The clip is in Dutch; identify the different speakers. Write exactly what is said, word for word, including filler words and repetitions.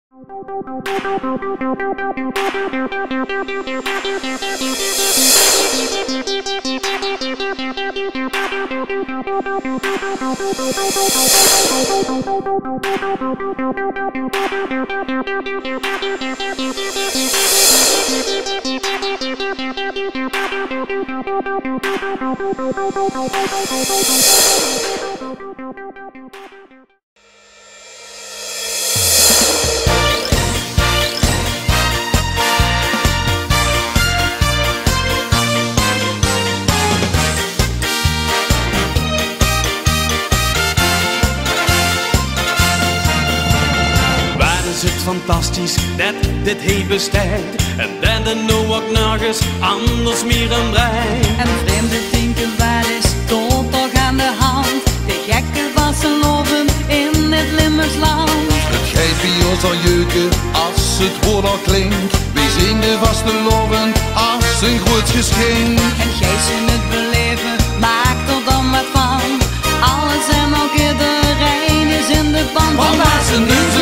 Speaker 1: Is het fantastisch dat dit heeft bestaat en dat er nou ook nergens anders meer aan brein.
Speaker 2: En vreemde denken, waar is tot toch aan de hand? De gekken wassen lopen in het Limburgsland.
Speaker 3: Het geit bij ons al jeuken als het woord al klinkt. Wij zien de vaste loven als een groot geschenk.
Speaker 2: En gij ze het beleven, maak er dan wat van. Alles en ook iedereen is in de band.
Speaker 3: Van Wassen